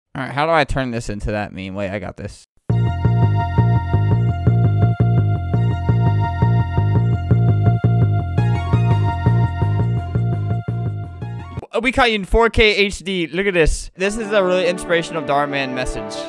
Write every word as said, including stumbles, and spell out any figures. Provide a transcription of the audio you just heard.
All right, how do I turn this into that meme? Wait, I got this. We caught you in four K H D. Look at this. This is a really inspirational Darman message.